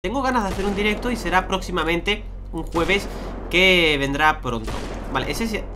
tengo ganas de hacer un directo y será próximamente un jueves que vendrá pronto. Vale, ese es...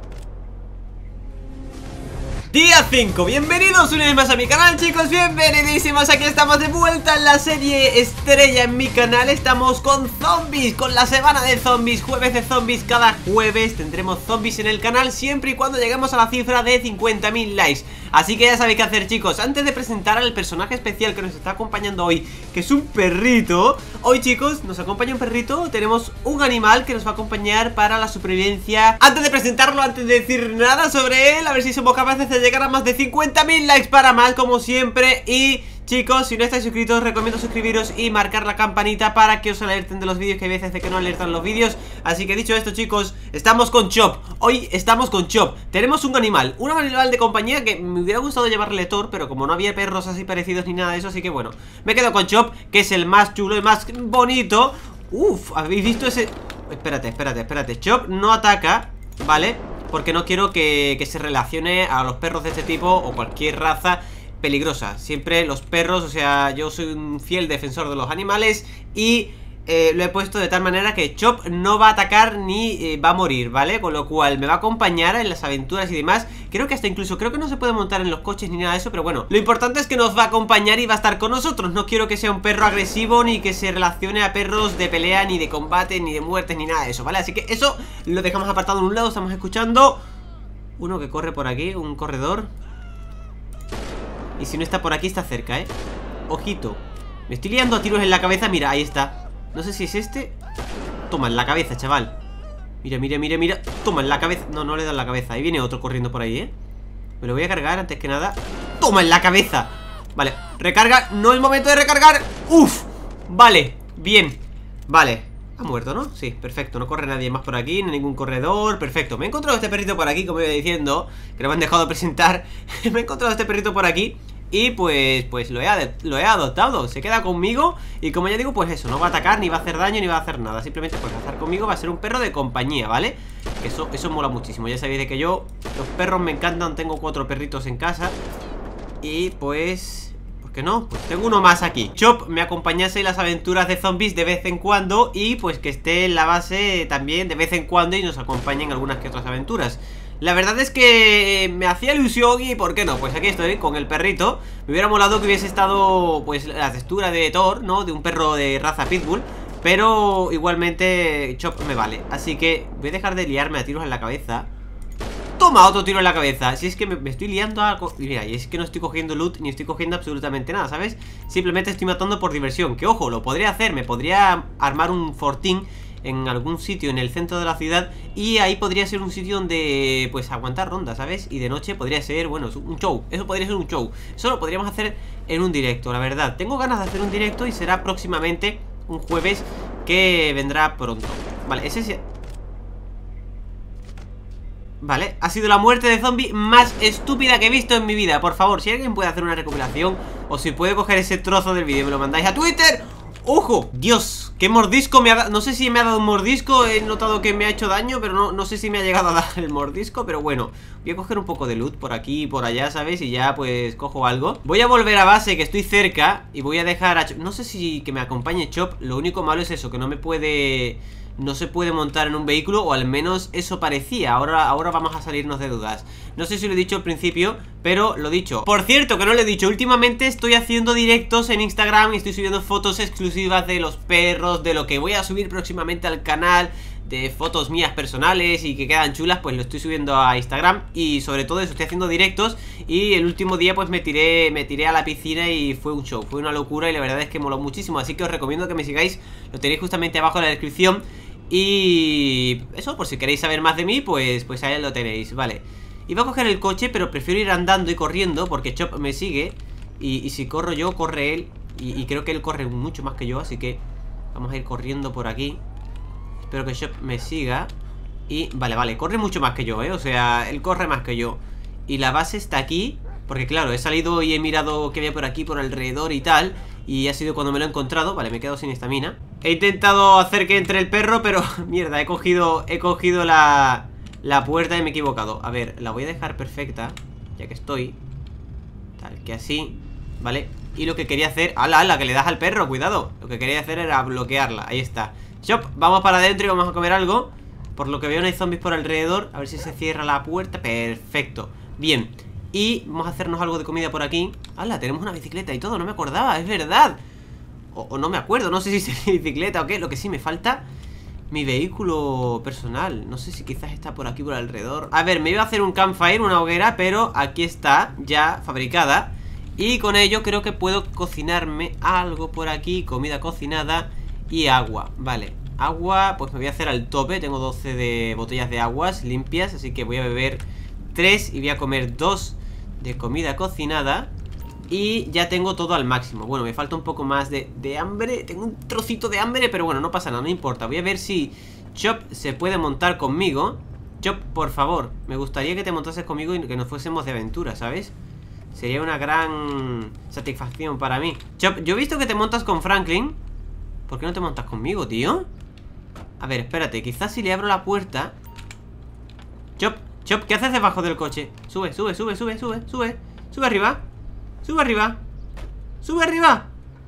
Día 5, bienvenidos una vez más a mi canal, chicos, bienvenidísimos. Aquí estamos de vuelta en la serie estrella en mi canal. Estamos con zombies, con la semana de zombies, jueves de zombies. Cada jueves tendremos zombies en el canal, siempre y cuando lleguemos a la cifra de 50.000 likes. Así que ya sabéis qué hacer, chicos. Antes de presentar al personaje especial que nos está acompañando hoy, que es un perrito. Hoy, chicos, nos acompaña un perrito. Tenemos un animal que nos va a acompañar para la supervivencia. Antes de presentarlo, antes de decir nada sobre él, a ver si somos capaces de llegar a más de 50.000 likes para más, como siempre. Y chicos, si no estáis suscritos, os recomiendo suscribiros y marcar la campanita para que os alerten de los vídeos, que hay veces de que no alertan los vídeos. Así que dicho esto, chicos, estamos con Chop. Hoy estamos con Chop. Tenemos un animal de compañía que me hubiera gustado llamarle Thor, pero como no había perros así parecidos ni nada de eso, así que bueno, me quedo con Chop, que es el más chulo y más bonito. Uf, ¿habéis visto ese...? Espérate, Chop no ataca, ¿vale? Porque no quiero que se relacione a los perros de este tipo o cualquier raza peligrosa. Siempre los perros, o sea, yo soy un fiel defensor de los animales y lo he puesto de tal manera que Chop no va a atacar ni va a morir, ¿vale? Con lo cual me va a acompañar en las aventuras y demás. Creo que hasta incluso, creo que no se puede montar en los coches ni nada de eso, pero bueno, lo importante es que nos va a acompañar y va a estar con nosotros. No quiero que sea un perro agresivo, ni que se relacione a perros de pelea, ni de combate, ni de muertes, ni nada de eso, ¿vale? Así que eso lo dejamos apartado en un lado. Estamos escuchando uno que corre por aquí, un corredor. Y si no está por aquí, está cerca, ¿eh? Ojito. Me estoy liando a tiros en la cabeza, mira, ahí está. No sé si es este. Toma en la cabeza, chaval. Mira. Toma en la cabeza. No, no le da en la cabeza. Ahí viene otro corriendo por ahí, ¿eh? Me lo voy a cargar antes que nada. Toma en la cabeza. Vale, recarga. No es momento de recargar. Uf, vale, bien. Vale, ha muerto, ¿no? Sí, perfecto, no corre nadie más por aquí, ni ningún corredor, perfecto. Me he encontrado este perrito por aquí, como iba diciendo, que no me han dejado presentar. Me he encontrado este perrito por aquí y pues lo he adoptado. Se queda conmigo y como ya digo, pues eso, no va a atacar, ni va a hacer daño, ni va a hacer nada. Simplemente pues va a estar conmigo, va a ser un perro de compañía, ¿vale? Eso mola muchísimo. Ya sabéis de que yo, los perros me encantan, tengo 4 perritos en casa. Y pues... ¿por qué no? Pues tengo uno más aquí. Chop me acompañase en las aventuras de zombies de vez en cuando. Y pues que esté en la base también de vez en cuando y nos acompañe en algunas que otras aventuras. La verdad es que me hacía ilusión y ¿por qué no? Pues aquí estoy con el perrito. Me hubiera molado que hubiese estado pues la textura de Thor, ¿no? De un perro de raza pitbull. Pero igualmente Chop me vale. Así que voy a dejar de liarme a tiros en la cabeza. Toma, otro tiro en la cabeza. Si es que me estoy liando a... Mira, y es que no estoy cogiendo loot ni estoy cogiendo absolutamente nada, ¿sabes? Simplemente estoy matando por diversión. Que ojo, lo podría hacer. Me podría armar un fortín en algún sitio en el centro de la ciudad y ahí podría ser un sitio donde pues aguantar rondas, ¿sabes? Y de noche podría ser, bueno, un show. Eso podría ser un show. Eso lo podríamos hacer en un directo, la verdad. Tengo ganas de hacer un directo y será próximamente un jueves que vendrá pronto. Vale, ese es... Vale, ha sido la muerte de zombie más estúpida que he visto en mi vida. Por favor, si alguien puede hacer una recopilación o si puede coger ese trozo del vídeo y me lo mandáis a Twitter. ¡Ojo! Dios, qué mordisco me ha dado. No sé si me ha dado un mordisco. He notado que me ha hecho daño, pero no sé si me ha llegado a dar el mordisco. Pero bueno, voy a coger un poco de loot por aquí y por allá, ¿sabes? Y ya pues cojo algo. Voy a volver a base, que estoy cerca. Y voy a dejar a Chop. No sé si que me acompañe Chop. Lo único malo es eso, que no me puede... no se puede montar en un vehículo, o al menos eso parecía. Ahora vamos a salirnos de dudas. No sé si lo he dicho al principio, pero lo dicho. Por cierto, que no lo he dicho, últimamente estoy haciendo directos en Instagram y estoy subiendo fotos exclusivas de los perros, de lo que voy a subir próximamente al canal, de fotos mías personales y que quedan chulas, pues lo estoy subiendo a Instagram. Y sobre todo eso, estoy haciendo directos. Y el último día pues me tiré a la piscina y fue un show, fue una locura y la verdad es que moló muchísimo. Así que os recomiendo que me sigáis, lo tenéis justamente abajo en la descripción. Y eso, por si queréis saber más de mí, pues ahí lo tenéis, vale. Iba a coger el coche, pero prefiero ir andando y corriendo porque Chop me sigue. Y si corro yo, corre él. Y creo que él corre mucho más que yo, así que vamos a ir corriendo por aquí. Espero que Chop me siga. Y vale, corre mucho más que yo, o sea, él corre más que yo. Y la base está aquí, porque claro, he salido y he mirado qué había por aquí, por alrededor y tal. Y ha sido cuando me lo he encontrado. Vale, me he quedado sin estamina. He intentado hacer que entre el perro, pero mierda, he cogido la puerta y me he equivocado. A ver, la voy a dejar perfecta, ya que estoy. Tal que así, ¿vale? Y lo que quería hacer... ¡Hala, hala! Que le das al perro, cuidado. Lo que quería hacer era bloquearla, ahí está. Chop, vamos para adentro y vamos a comer algo. Por lo que veo no hay zombies por alrededor. A ver si se cierra la puerta. Perfecto, bien. Y vamos a hacernos algo de comida por aquí. ¡Hala! Tenemos una bicicleta y todo, no me acordaba, es verdad. O no me acuerdo, no sé si sería bicicleta o qué. Lo que sí me falta, mi vehículo personal. No sé si quizás está por aquí por alrededor. A ver, me iba a hacer un campfire, una hoguera, pero aquí está, ya fabricada. Y con ello creo que puedo cocinarme algo por aquí. Comida cocinada y agua, vale. Agua, pues me voy a hacer al tope. Tengo 12 de botellas de aguas limpias, así que voy a beber 3 y voy a comer 2 de comida cocinada. Y ya tengo todo al máximo. Bueno, me falta un poco más de hambre. Tengo un trocito de hambre, pero bueno, no pasa nada, no importa. Voy a ver si Chop se puede montar conmigo. Chop, por favor, me gustaría que te montases conmigo y que nos fuésemos de aventura, ¿sabes? Sería una gran satisfacción para mí. Chop, yo he visto que te montas con Franklin. ¿Por qué no te montas conmigo, tío? A ver, espérate, quizás si le abro la puerta. Chop, Chop, ¿qué haces debajo del coche? Sube, sube, sube, sube, sube, sube. Sube arriba. Sube arriba. Sube arriba.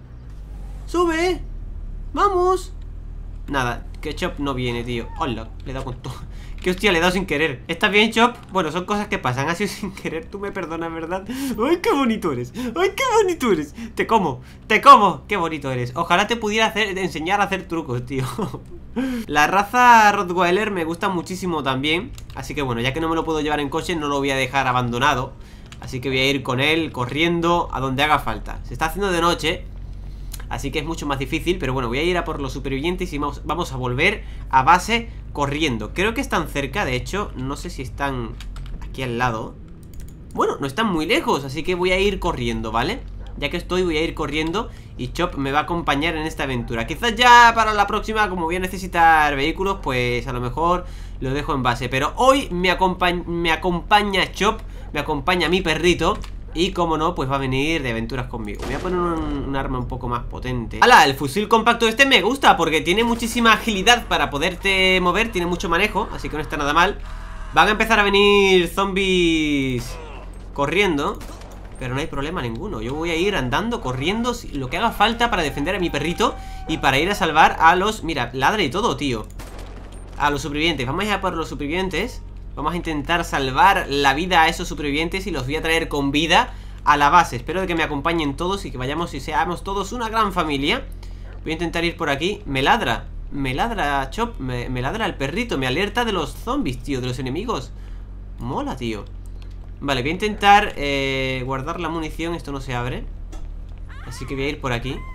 Sube. Vamos. Nada, que Chop no viene, tío. Hola, le he dado con todo. Que hostia, le he dado sin querer. ¿Estás bien, Chop? Bueno, son cosas que pasan. Ha sido sin querer, tú me perdonas, ¿verdad? ¡Ay, qué bonito eres! ¡Ay, qué bonito eres! Te como, te como. Qué bonito eres. Ojalá te pudiera enseñar a hacer trucos, tío. La raza Rottweiler me gusta muchísimo también. Así que bueno, ya que no me lo puedo llevar en coche, no lo voy a dejar abandonado. Así que voy a ir con él, corriendo, a donde haga falta. Se está haciendo de noche, así que es mucho más difícil. Pero bueno, voy a ir a por los supervivientes y vamos a volver a base corriendo. Creo que están cerca, de hecho. No sé si están aquí al lado. Bueno, no están muy lejos, así que voy a ir corriendo, ¿vale? Ya que estoy, voy a ir corriendo. Y Chop me va a acompañar en esta aventura. Quizás ya para la próxima, como voy a necesitar vehículos, pues a lo mejor lo dejo en base. Pero hoy me acompaña Chop. Me acompaña mi perrito. Y como no, pues va a venir de aventuras conmigo. Voy a poner un arma un poco más potente. ¡Hala! El fusil compacto este me gusta, porque tiene muchísima agilidad para poderte mover. Tiene mucho manejo, así que no está nada mal. Van a empezar a venir zombies corriendo, pero no hay problema ninguno. Yo voy a ir andando, corriendo, lo que haga falta para defender a mi perrito. Y para ir a salvar a los... Mira, ladra y todo, tío. A los supervivientes, vamos a ir a por los supervivientes. Vamos a intentar salvar la vida a esos supervivientes y los voy a traer con vida a la base. Espero de que me acompañen todos y que vayamos y seamos todos una gran familia. Voy a intentar ir por aquí. Me ladra Chop, me ladra el perrito. Me alerta de los zombies, tío, de los enemigos. Mola, tío. Vale, voy a intentar guardar la munición. Esto no se abre, así que voy a ir por aquí.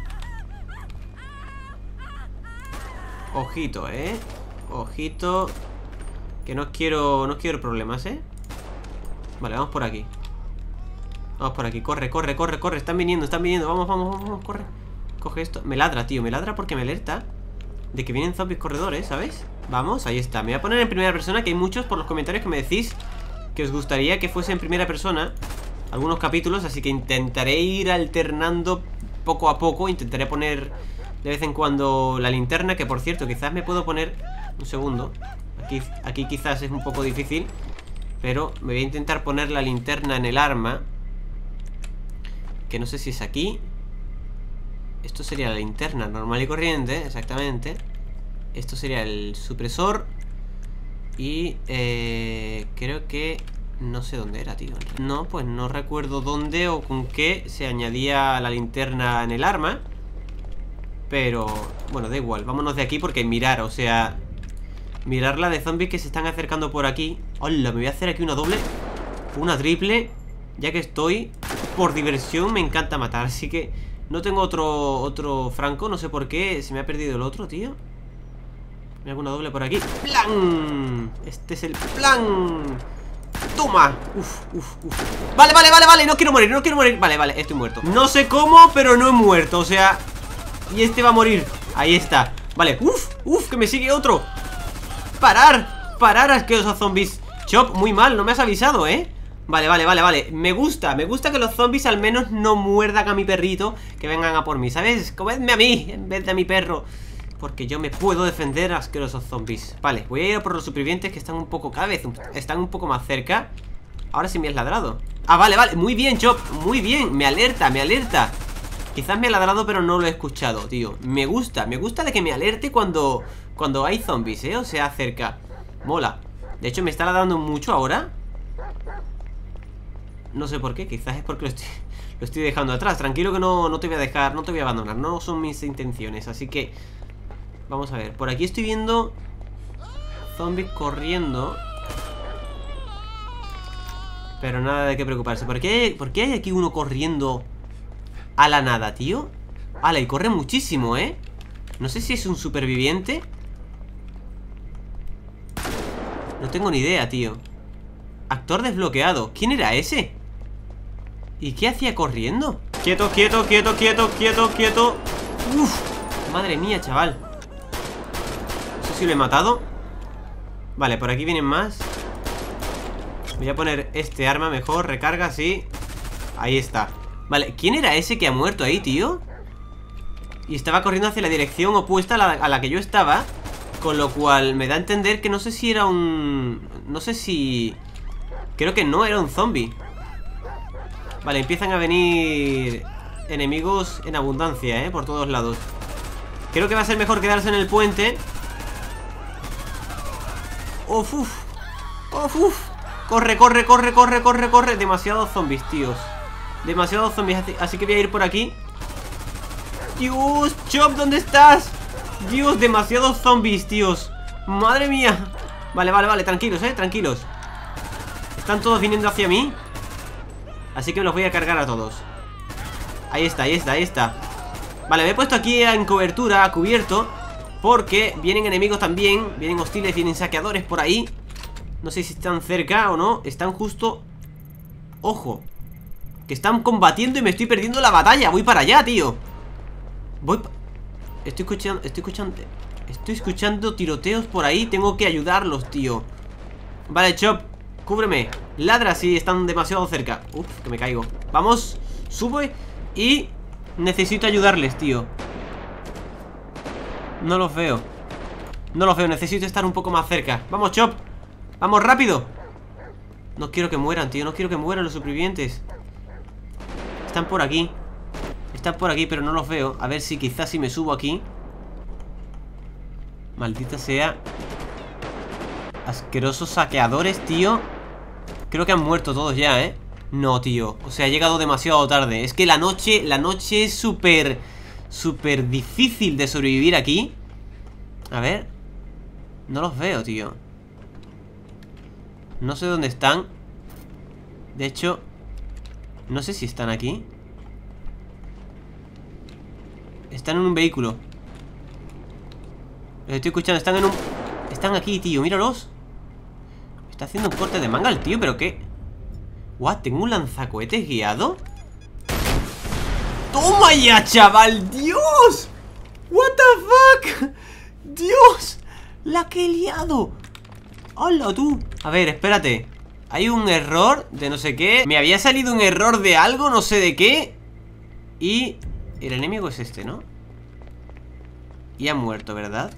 Ojito, ojito, que no quiero problemas, Vale, vamos por aquí. Vamos por aquí, corre, corre, corre, corre. Están viniendo, vamos, vamos, vamos, corre. Coge esto, me ladra, tío, me ladra porque me alerta de que vienen zombies corredores, ¿sabes? Vamos, ahí está, me voy a poner en primera persona. Que hay muchos por los comentarios que me decís que os gustaría que fuese en primera persona algunos capítulos, así que intentaré ir alternando poco a poco. Intentaré poner de vez en cuando la linterna, que por cierto, quizás me puedo poner... Un segundo. Aquí quizás es un poco difícil, pero me voy a intentar poner la linterna en el arma, que no sé si es aquí. Esto sería la linterna normal y corriente, exactamente. Esto sería el supresor. Y creo que... No sé dónde era, tío. No, pues no recuerdo dónde o con qué se añadía la linterna en el arma. Pero, bueno, da igual. Vámonos de aquí porque mirar, o sea... Mirar la de zombies que se están acercando por aquí. Hola, me voy a hacer aquí una doble, una triple, ya que estoy. Por diversión me encanta matar, así que no tengo otro franco. No sé por qué, se me ha perdido el otro, tío. Me hago una doble por aquí. ¡Plan! Este es el plan. ¡Toma! Uf, uf, uf. Vale, vale, vale, vale, no quiero morir, no quiero morir. Vale, vale, estoy muerto. No sé cómo, pero no he muerto, o sea... Y este va a morir, ahí está. Vale, uf, uf, que me sigue otro. ¡Parar! ¡Parar, asquerosos zombies! Chop, muy mal, no me has avisado, Vale, vale, vale, vale. Me gusta que los zombies al menos no muerdan a mi perrito. Que vengan a por mí, ¿sabes? Comedme a mí en vez de a mi perro, porque yo me puedo defender, asquerosos zombies. Vale, voy a ir a por los supervivientes que están un poco, cada vez están un poco más cerca. Ahora sí me has ladrado. Ah, vale, vale, muy bien, Chop, muy bien, me alerta, me alerta. Quizás me ha ladrado, pero no lo he escuchado, tío. Me gusta de que me alerte cuando hay zombies, o sea, cerca. Mola. De hecho, me está ladrando mucho ahora. No sé por qué, quizás es porque lo estoy dejando atrás. Tranquilo que no te voy a dejar, no te voy a abandonar. No son mis intenciones, así que vamos a ver, por aquí estoy viendo zombies corriendo, pero nada de qué preocuparse. ¿Por qué hay aquí uno corriendo a la nada, tío? ¡Hala! Y corre muchísimo, no sé si es un superviviente. No tengo ni idea, tío. Actor desbloqueado. ¿Quién era ese? ¿Y qué hacía corriendo? Quieto, quieto, quieto, quieto, quieto, quieto. Uf, madre mía, chaval. No sé si lo he matado. Vale, por aquí vienen más. Voy a poner este arma mejor. Recarga, sí. Ahí está. Vale, ¿quién era ese que ha muerto ahí, tío? Y estaba corriendo hacia la dirección opuesta a la que yo estaba. Con lo cual me da a entender que no sé si era un... No sé si... Creo que no era un zombie. Vale, empiezan a venir enemigos en abundancia, por todos lados. Creo que va a ser mejor quedarse en el puente. Uf, uf. Uf, uf. Corre, corre, corre, corre, corre, corre. Demasiados zombies, tíos. Demasiados zombies, así que voy a ir por aquí. Dios, Chop, ¿dónde estás? Dios, demasiados zombies, tíos. Madre mía. Vale, vale, vale, tranquilos, tranquilos. Están todos viniendo hacia mí. Así que me los voy a cargar a todos. Ahí está, ahí está, ahí está. Vale, me he puesto aquí en cobertura, a cubierto, porque vienen enemigos también. Vienen hostiles, vienen saqueadores por ahí. No sé si están cerca o no. Están justo... Ojo, que están combatiendo y me estoy perdiendo la batalla. Voy para allá, tío. Estoy escuchando tiroteos por ahí. Tengo que ayudarlos, tío. Vale, Chop, cúbreme. Ladra si están demasiado cerca. Uf, que me caigo. Vamos, sube. Y necesito ayudarles, tío. No los veo. No los veo, necesito estar un poco más cerca. Vamos, Chop, vamos, rápido. No quiero que mueran, tío, no quiero que mueran los supervivientes. Están por aquí. Están por aquí, pero no los veo. A ver si quizás si me subo aquí. Maldita sea. Asquerosos saqueadores, tío. Creo que han muerto todos ya, No, tío, o sea, ha llegado demasiado tarde. Es que la noche es súper difícil de sobrevivir aquí. A ver. No los veo, tío. No sé dónde están. De hecho, no sé si están aquí. Están en un vehículo. Los estoy escuchando, están en un... Están aquí, tío, míralos. Me está haciendo un corte de manga el tío, pero qué... What, ¿tengo un lanzacohetes guiado? ¡Toma ya, chaval! ¡Dios! What the fuck. ¡Dios! La que he liado. ¡Hola, tú! A ver, espérate. Hay un error de no sé qué. Me había salido un error de algo, no sé de qué. Y... el enemigo es este, ¿no? Y ha muerto, ¿verdad?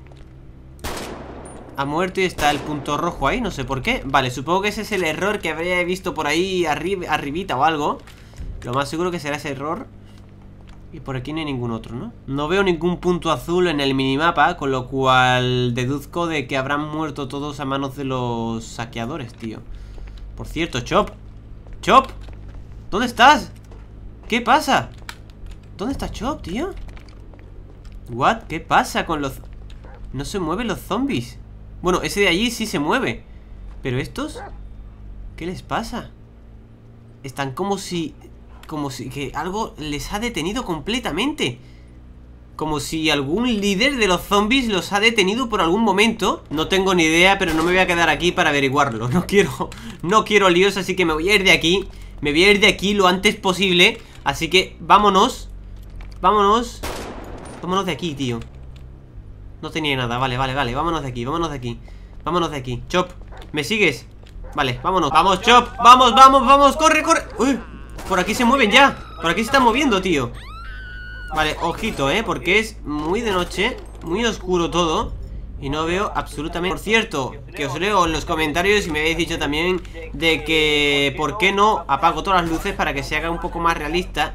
Ha muerto y está el punto rojo ahí, no sé por qué. Vale, supongo que ese es el error que habría visto por ahí arribita o algo. Lo más seguro que será ese error. Y por aquí no hay ningún otro, ¿no? No veo ningún punto azul en el minimapa, con lo cual deduzco de que habrán muerto todos a manos de los saqueadores, tío. Por cierto, Chop. Chop, ¿dónde estás? ¿Qué pasa? ¿Dónde está Chop, tío? What? ¿Qué pasa con los...? No se mueven los zombies. Bueno, ese de allí sí se mueve. Pero estos... ¿qué les pasa? Están como si que algo les ha detenido completamente. Como si algún líder de los zombies los ha detenido por algún momento. No tengo ni idea, pero no me voy a quedar aquí para averiguarlo. No quiero líos, así que me voy a ir de aquí. Me voy a ir de aquí lo antes posible. Así que vámonos. Vámonos. Vámonos de aquí, tío. No tenía nada, vale, vámonos de aquí, vámonos de aquí. Vámonos de aquí, Chop, ¿me sigues? Vale, vámonos, vamos, Chop, vamos, corre, corre. Uy, por aquí se mueven ya. Por aquí se están moviendo, tío. Vale, ojito, porque es muy de noche, muy oscuro todo. Y no veo absolutamente... Por cierto, que os leo en los comentarios y me habéis dicho también de que... ¿por qué no apago todas las luces para que se haga un poco más realista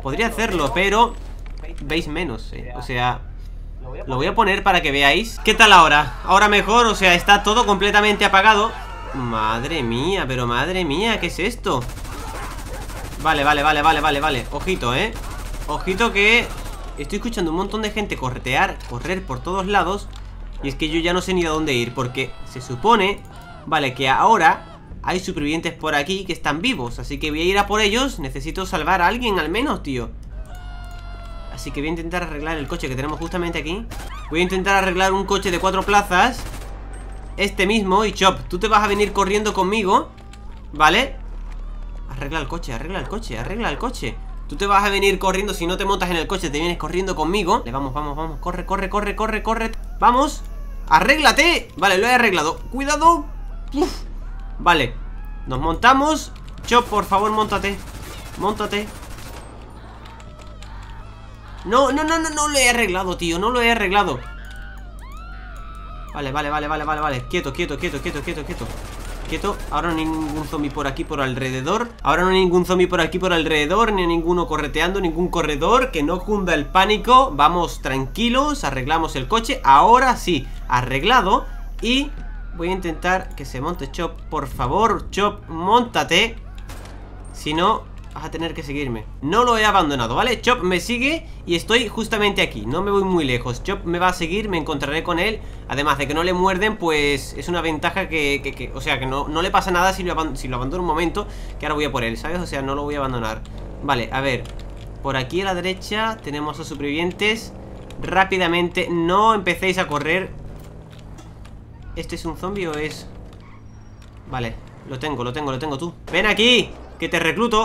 Podría hacerlo, pero veis menos, o sea, lo voy a poner para que veáis. ¿Qué tal ahora? Ahora mejor, o sea, está todo completamente apagado. Madre mía, pero madre mía, ¿qué es esto? Vale. Ojito, ojito que estoy escuchando un montón de gente correr por todos lados. Y es que yo ya no sé ni a dónde ir, porque se supone, vale, que ahora hay supervivientes por aquí que están vivos. Así que voy a ir a por ellos. Necesito salvar a alguien al menos, tío. Así que voy a intentar arreglar el coche que tenemos justamente aquí. Voy a intentar arreglar un coche de 4 plazas. Este mismo. Y Chop, tú te vas a venir corriendo conmigo, ¿vale? Arregla el coche. Tú te vas a venir corriendo. Si no te montas en el coche, te vienes corriendo conmigo. Vamos. Corre. Vamos. Arréglate. Vale, lo he arreglado. Cuidado. Uf. Vale, nos montamos. Chop, por favor, móntate. No lo he arreglado, tío. No lo he arreglado. Vale. Quieto. Ahora no hay ningún zombie por aquí por alrededor. Ni ninguno correteando, ningún corredor. Que no cunda el pánico. Vamos tranquilos, arreglamos el coche. Ahora sí, arreglado. Y voy a intentar que se monte Chop. Por favor, Chop, móntate. Si no, vas a tener que seguirme. No lo he abandonado, ¿vale? Chop me sigue y estoy justamente aquí. No me voy muy lejos. Chop me va a seguir, me encontraré con él. Además de que no le muerden, pues es una ventaja o sea, que no le pasa nada si lo abandono un momento. Que ahora voy a por él, ¿sabes? O sea, no lo voy a abandonar. Vale, a ver. Por aquí a la derecha tenemos a supervivientes. Rápidamente, no empecéis a correr. ¿Este es un zombie o es...? Vale, lo tengo tú. ¡Ven aquí! ¡Que te recluto!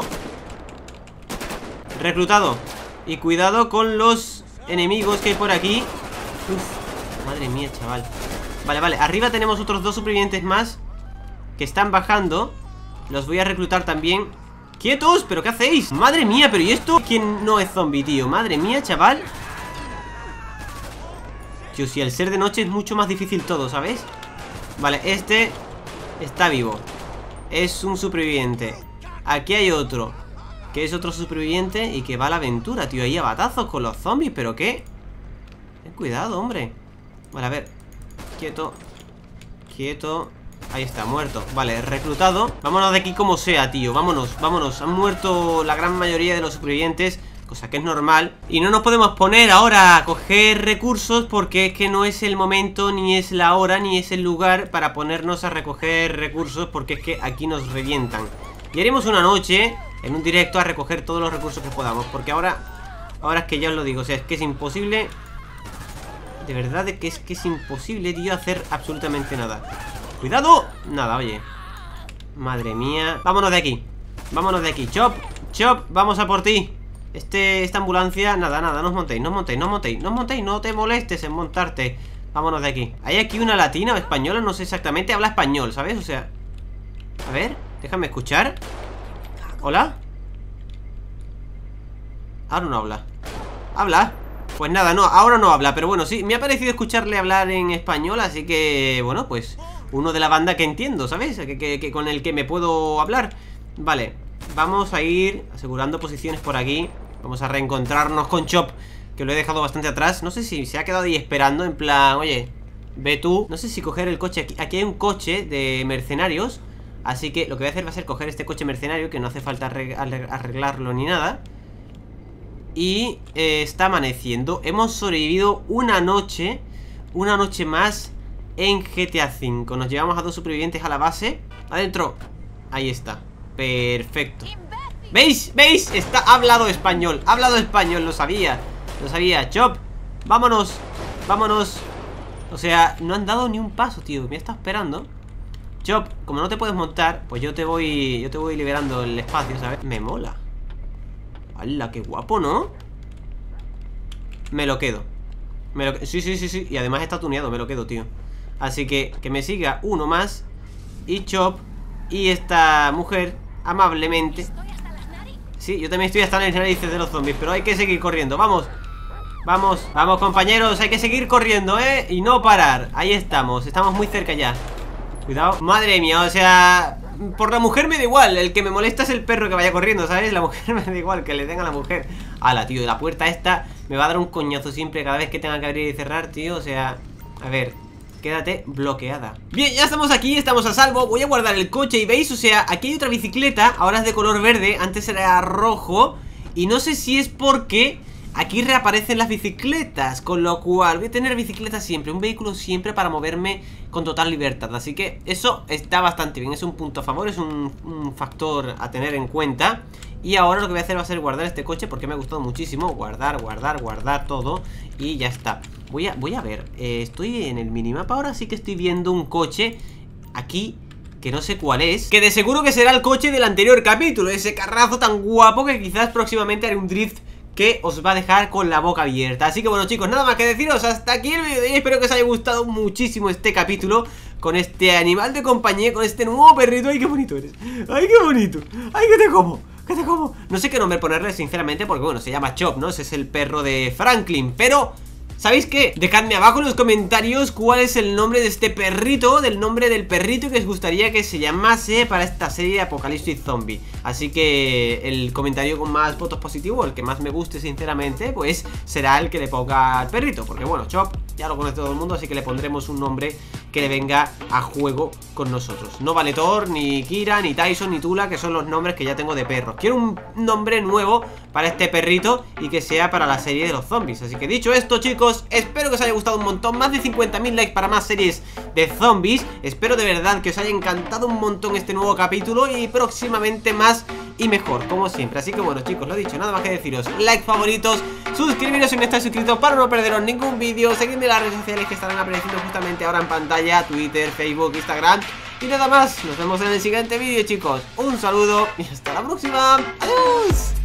Reclutado. Y cuidado con los enemigos que hay por aquí. Uf, madre mía, chaval. Vale, arriba tenemos otros 2 supervivientes más que están bajando. Los voy a reclutar también. ¡Quietos! ¿Pero qué hacéis? Madre mía, pero ¿y esto? ¿Quién no es zombie, tío? Madre mía, chaval. Tío, si al ser de noche es mucho más difícil todo, ¿sabes? Vale, este está vivo. Es un superviviente. Aquí hay otro, que es otro superviviente y que va a la aventura, tío. Ahí a batazos con los zombies, ¿pero qué? Ten cuidado, hombre. Vale, a ver. Quieto. Ahí está, muerto. Vale, reclutado. Vámonos de aquí como sea, tío. Vámonos. Han muerto la gran mayoría de los supervivientes, cosa que es normal. Y no nos podemos poner ahora a coger recursos, porque es que no es el momento, ni es la hora, ni es el lugar para ponernos a recoger recursos, porque es que aquí nos revientan. Y haremos una noche en un directo a recoger todos los recursos que podamos, porque ahora es que ya os lo digo, o sea, es que es imposible. De verdad que es imposible, tío, hacer absolutamente nada. ¡Cuidado! Nada, oye. Madre mía. Vámonos de aquí. Chop, vamos a por ti. Esta ambulancia, nada, no os montéis. No te molestes en montarte. Vámonos de aquí. Hay aquí una latina o española, no sé exactamente. Habla español, ¿sabes? O sea, a ver, déjame escuchar. ¿Hola? Ahora no habla. ¿Habla? Pues nada, no, ahora no habla. Pero bueno, sí, me ha parecido escucharle hablar en español. Así que, bueno, pues uno de la banda que entiendo, ¿sabes? Que con el que me puedo hablar. Vale, vamos a ir asegurando posiciones por aquí. Vamos a reencontrarnos con Chop, que lo he dejado bastante atrás. No sé si se ha quedado ahí esperando, en plan, oye, ve tú. No sé si coger el coche aquí. Aquí hay un coche de mercenarios, así que lo que voy a hacer va a ser coger este coche mercenario, que no hace falta arreglarlo ni nada. Y está amaneciendo. Hemos sobrevivido una noche más en GTA V. Nos llevamos a 2 supervivientes a la base. Adentro. Ahí está. Perfecto. ¿Veis? Ha hablado español, lo sabía. Chop, vámonos. O sea, no han dado ni un paso, tío. Me está esperando. Chop, como no te puedes montar, pues yo te voy liberando el espacio, ¿sabes? Me mola. ¡Hala, qué guapo!, ¿no? Me lo quedo. Sí. Y además está tuneado, me lo quedo, tío. Así que me siga uno más. Y Chop y esta mujer, amablemente. Sí, yo también estoy hasta en las narices de los zombies, pero hay que seguir corriendo, vamos, compañeros, hay que seguir corriendo, y no parar. Ahí estamos muy cerca ya. Cuidado, madre mía, o sea, por la mujer me da igual. El que me molesta es el perro que vaya corriendo, ¿sabes? La mujer me da igual, que le den a la mujer. Ala, tío, la puerta esta me va a dar un coñazo siempre cada vez que tenga que abrir y cerrar, tío. O sea, a ver, quédate bloqueada. Bien, ya estamos aquí, estamos a salvo. Voy a guardar el coche y veis, o sea, aquí hay otra bicicleta. Ahora es de color verde, antes era rojo. Y no sé si es porque aquí reaparecen las bicicletas, con lo cual voy a tener bicicleta siempre, un vehículo siempre para moverme con total libertad. Así que eso está bastante bien, es un punto a favor, es un factor a tener en cuenta. Y ahora lo que voy a hacer va a ser guardar este coche porque me ha gustado muchísimo. Guardar todo y ya está. Voy a ver, estoy en el minimapa ahora, sí que estoy viendo un coche aquí que no sé cuál es, que de seguro que será el coche del anterior capítulo, ese carrazo tan guapo que quizás próximamente haré un drift que os va a dejar con la boca abierta. Así que bueno, chicos, nada más que deciros, hasta aquí el vídeo de hoy. Espero que os haya gustado muchísimo este capítulo con este animal de compañía, con este nuevo perrito. ¡Ay, qué bonito eres! ¡Ay, qué bonito! ¡Ay, que te como! ¡Que te como! No sé qué nombre ponerle, sinceramente, porque bueno, se llama Chop, ¿no? Ese es el perro de Franklin, pero ¿sabéis qué? Dejadme abajo en los comentarios cuál es el nombre de este perrito, del nombre del perrito que os gustaría que se llamase para esta serie de Apocalipsis Zombie. Así que el comentario con más votos positivos, el que más me guste sinceramente, pues será el que le ponga al perrito. Porque bueno, Chop ya lo conoce todo el mundo, así que le pondremos un nombre que le venga a juego con nosotros. No vale Thor, ni Kira, ni Tyson, ni Tula, que son los nombres que ya tengo de perros. Quiero un nombre nuevo para este perrito y que sea para la serie de los zombies. Así que dicho esto, chicos, espero que os haya gustado un montón. Más de 50.000 likes para más series de zombies. Espero de verdad que os haya encantado un montón este nuevo capítulo y próximamente más y mejor, como siempre. Así que bueno, chicos, lo dicho, nada más que deciros. Like, favoritos, suscribiros si no estáis suscritos para no perderos ningún vídeo. Seguidme en las redes sociales que estarán apareciendo justamente ahora en pantalla: Twitter, Facebook, Instagram. Y nada más, nos vemos en el siguiente vídeo, chicos. Un saludo y hasta la próxima. ¡Adiós!